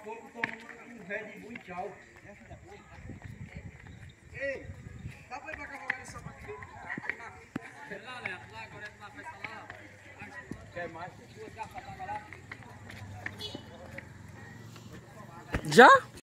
pouco toma um Red Bull e tchau. Ei, dá pra ir pra cavalgar nessa máquina? Lá, Léo, lá, agora na festa lá. Quer mais? Duas garrafas d'água lá. Já?